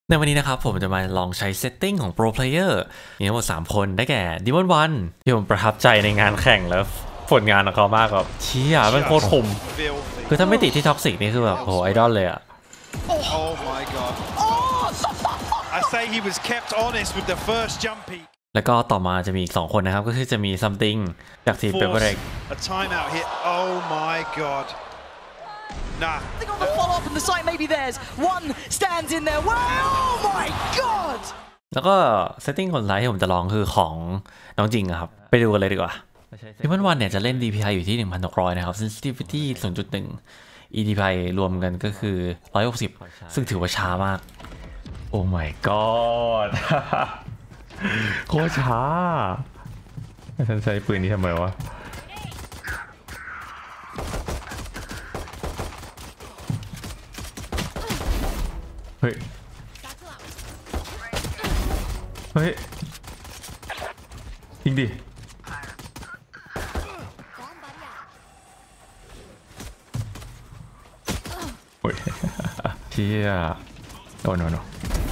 ในวันนี้นะครับผมจะมาลองใช้เซตติ้งของ Pro Player มีทั้งหมด3คนได้แก่ Demon One ที่ผมประทับใจในงานแข่งแล้วผลงานของเขามากแบบเชี่ยมันโคตรคมคือถ้าไม่ติดที่ท็อกซิกนี่คือแบบโหไอดอลเลยอะ Oh my god. I say he was kept honest with the first jump peak. แล้วก็ต่อมาจะมีอีก2คนนะครับก็คือจะมี Something จากทีม Paper Egg A timeout hit. Oh my god. Nah. I think on the follow up on the site, maybe there's one stands in there. Wow! Oh my god! แล้วก็เซตติ้งคนท้ายที่ผมจะลองคือของน้องจริงอะครับไปดูกันเลยดีกว่า Demon One เนี่ยจะเล่น DPI อยู่ที่ 1,600 นะครับ Sensitivity 0.1 EDPI รวมกันก็คือ 160 ซึ่งถือว่าช้ามาก โอ้ my god โคตรช้าฉันใช้ปืนนี้ทำไมวะเฮ้ยเฮ้ยยิงดิโอ้ยเชี่ยโอ้โนโน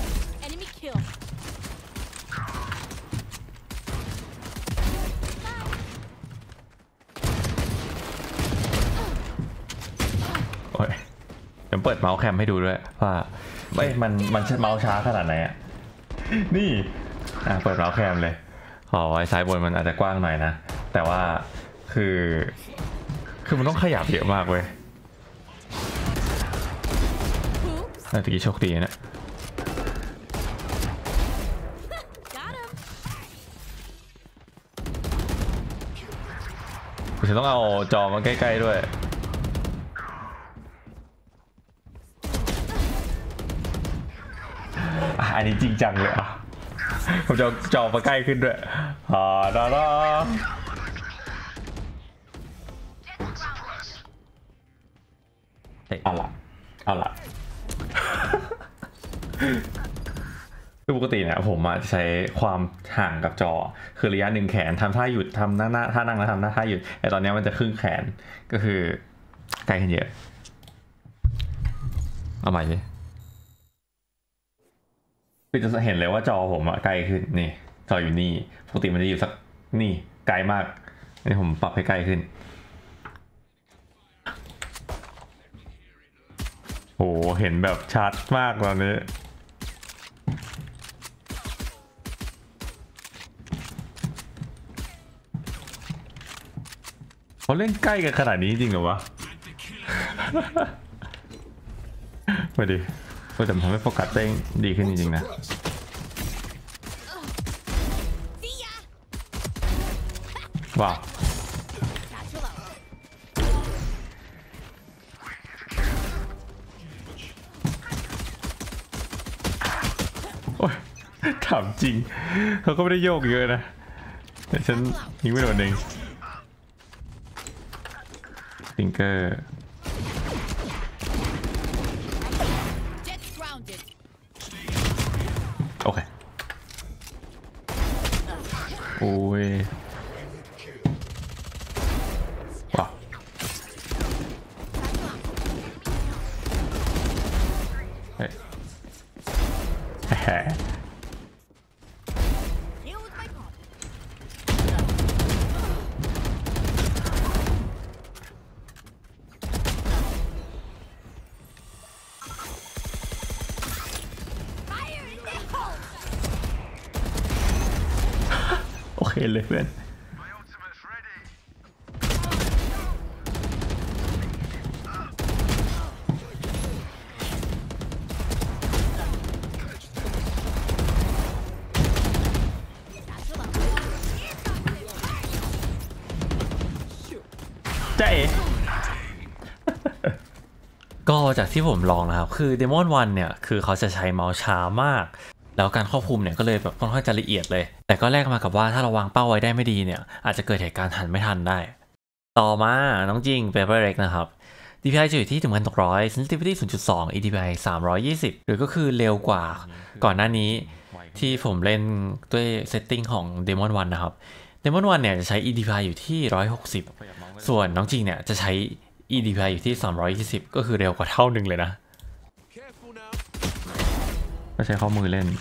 โอ้ยเดี๋ยวเปิดเมาส์แคมให้ดูด้วยว่าไม่มันเมาส์ช้าขนาดไหนอ่ะนี่เปิดเมาส์แคมเลยขอไว้ซ้ายบนมันอาจจะกว้างหน่อยนะแต่ว่าคือมันต้องขยับเยอะมากเว้ยน่าจะกี่โชคดีนะฉันต้องเอาจอมาใกล้ๆด้วยอันนี้จริงจังเลยอ่ะผมจะจอมาใกล้ขึ้นด้วยดาเอาละคือปกติเนี่ยผมจะใช้ความห่างกับจอคือระยะ1 แขนทำท่าหยุดทำหน้าท่านั่งแล้วทำหน้าท่าหยุดแต่ตอนนี้มันจะครึ่งแขนก็คือใกล้ขึ้นเยอะเอาใหม่ดิคือจะเห็นเลยว่าจอผมใกล้ขึ้นนี่จออยู่นี่ปกติมันจะอยู่สักนี่ไกลมากนี่ผมปรับให้ใกล้ขึ้นโอ้เห็นแบบชัดมากตอนนี้เขาเล่นใกล้กันขนาดนี้จริงเหรอวะไปดิแต่ทำให้โฟกัสได้ดีขึ้นจริงๆนะว้าวโอ้ยถามจริงเขาก็ไม่ได้โยกเยอะนะแต่ฉันยิงไม่โดนเองฟิงเกอร์โอเคโอ้ยว้าวเฮ้ยโอเคเลยเพื่อนใจก็จากที่ผมลองนะครับคือ Demon One เนี่ยคือเขาจะใช้เมาส์ช้ามากแล้วการควบคุมเนี่ยก็เลยแบบค่อนข้างจะละเอียดเลยแต่ก็แลกมากับว่าถ้าเราวางเป้าไว้ได้ไม่ดีเนี่ยอาจจะเกิดเหตุการณ์หันไม่ทันได้ต่อมาน้องจริง Paper Egg นะครับ DPI จะอยู่ที่ 1,600 Sensitivity 0.2 EDPI 320หรือก็คือเร็วกว่าก่อนหน้านี้ที่ผมเล่นด้วยเซตติ้งของ Demon One นะครับ Demon One เนี่ยจะใช้ EDPI อยู่ที่160ส่วนน้องจริงเนี่ยจะใช้ EDPI อยู่ที่320ก็คือเร็วกว่าเท่านึงเลยนะก็ใช้ข้อมือเล่น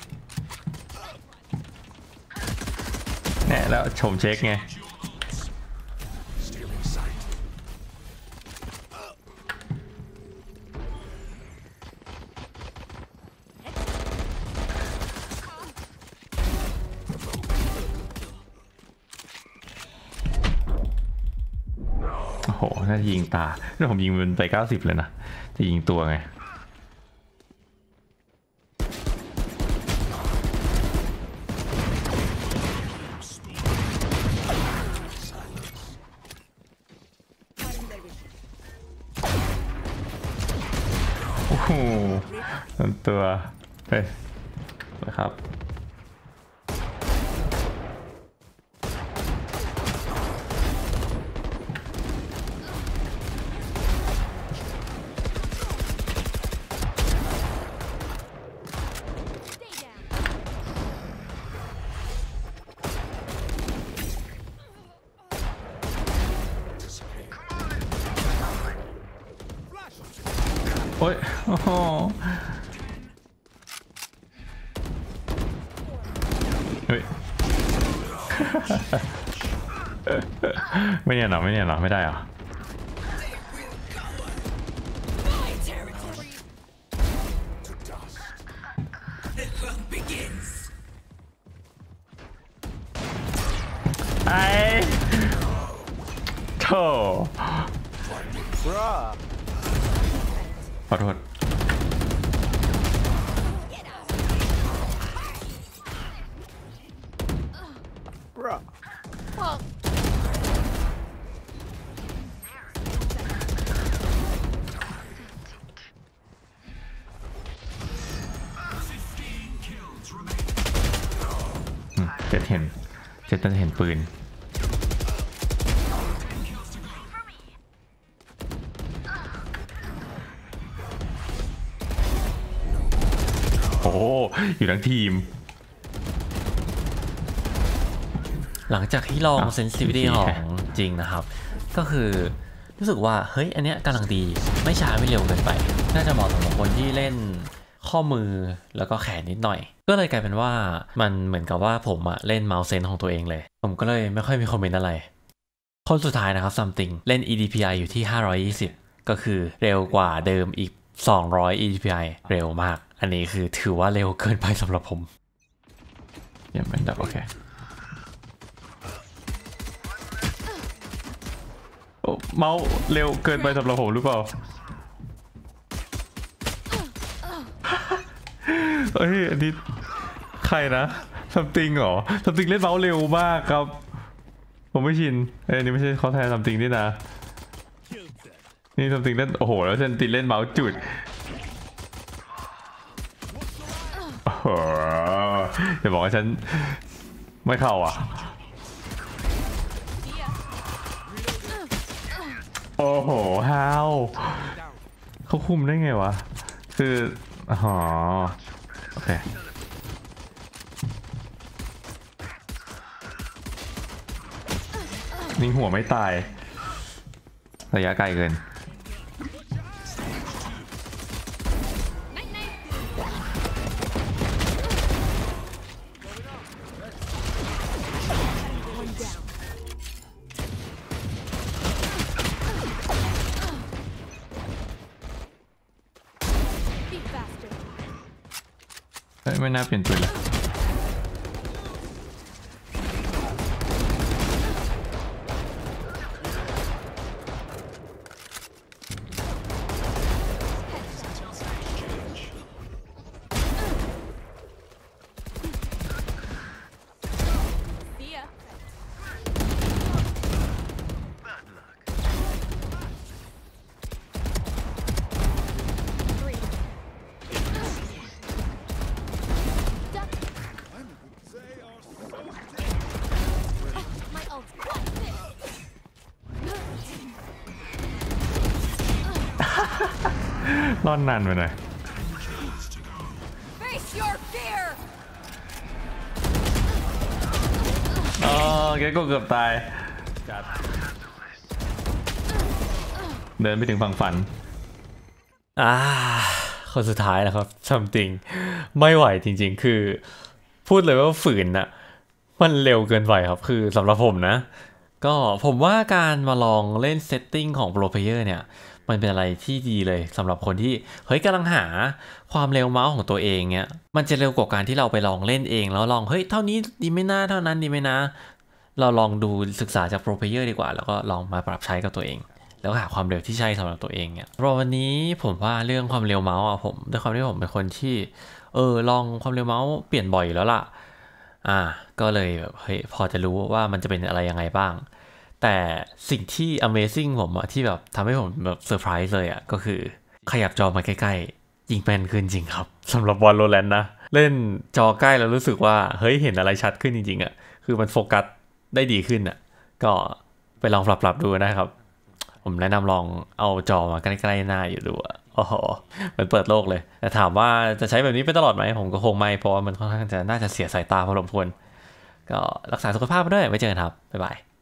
แน่แล้วชมเช็คไงโอ้โหน่าจะยิงตาแล้วผมยิงมันไป90เลยนะจะยิงตัวไงโอ้โหตัวไปครับโอ้ยโอ้โหเฮ้ย ไม่เนี่ยหรอไม่เนี่ยหรอไม่ได้หรอไอ้โธ่ขอโทษเจ็ดจะเห็นปืนโอ้อยู่ทั้งทีมหลังจากที่ลองเซนซิทิวิตี้ของจริงนะครับก็คือรู้สึกว่าเฮ้ยอันเนี้ยกำลังดีไม่ช้าไม่เร็วเกินไปน่าจะเหมาะสำหรับคนที่เล่นข้อมือแล้วก็แขนนิดหน่อยก็เลยกลายเป็นว่ามันเหมือนกับว่าผมอะเล่นเมาส์เซนของตัวเองเลยผมก็เลยไม่ค่อยมีคอมเมนต์อะไรคนสุดท้ายนะครับ something เล่น EDPI อยู่ที่520ก็คือเร็วกว่าเดิมอีก200 EDPI เร็วมากอันนี้คือถือว่าเร็วเกินไปสำหรับผมยังเป็นแบบโอเคเมาส์เร็วเกินไปสำหรับผมหรือเปล่าเฮ้ยอันนี้ใครนะซัมติงเหรอซัมติงเล่นเมาส์เร็วมากครับผมไม่ชินอันนี้ไม่ใช่เขาแทนซัมติงนี่นะนี่ซัมติงเล่นโอ้โหแล้วซัมติงเล่นเมาส์จุดโอ้โหจะบอกว่าฉันไม่เข้าอ่ะโอ้โหฮาวเขาคุมได้ไงวะคืออ๋อโอเคนิ่งหัวไม่ตายระยะไกลเกินไม่น่าเปลี่ยนปืนเลยร่อนนานไปหน่อยอ๋อแกก็เกือบตายเดินไปถึงฝั่งฝันขคนสุดท้ายนะครับ something ไม่ไหวจริงๆคือพูดเลยว่าฝืนนะมันเร็วเกินไปครับคือสำหรับผมนะก็ผมว่าการมาลองเล่นเซตติ้งของโปรเพลเยอร์เนี่ยมันเป็นอะไรที่ดีเลยสำหรับคนที่เฮ้ยกำลังหาความเร็วเมาส์ของตัวเองเนี่ยมันจะเร็วกว่าการที่เราไปลองเล่นเองแล้วลองเฮ้ยเท่านี้ดีไหมนะเท่านั้นดีไหมนะเราลองดูศึกษาจากโปรเพลเยอร์ดีกว่าแล้วก็ลองมาปรับใช้กับตัวเองแล้วหาความเร็วที่ใช่สำหรับตัวเองเนี่ยเพราะวันนี้ผมว่าเรื่องความเร็วเมาส์ผมด้วยความที่ผมเป็นคนที่ลองความเร็วเมาส์เปลี่ยนบ่อยแล้วล่ะก็เลยแบบเฮ้ยพอจะรู้ว่ามันจะเป็นอะไรยังไงบ้างแต่สิ่งที่ Amazing ผมอะที่แบบทำให้ผมแบบเซอร์ไพรส์เลยอะก็คือขยับจอมาใกล้ๆยิงแม่นขึ้นจริงครับสำหรับ Valorant นะเล่นจอใกล้แล้วรู้สึกว่าเฮ้ยเห็นอะไรชัดขึ้นจริงๆอะคือมันโฟกัสได้ดีขึ้นอะก็ไปลองปรับดูนะครับผมแนะนำลองเอาจอมาใกล้ๆหน้าอยู่ดูอะโอ้โหมันเปิดโลกเลยแต่ถามว่าจะใช้แบบนี้ไปตลอดไหมผมก็คงไม่เพราะว่ามันค่อนข้างจะน่าจะเสียสายตาพอสมควรก็รักษาสุขภาพไปด้วยไว้เจอกันครับบ๊ายบาย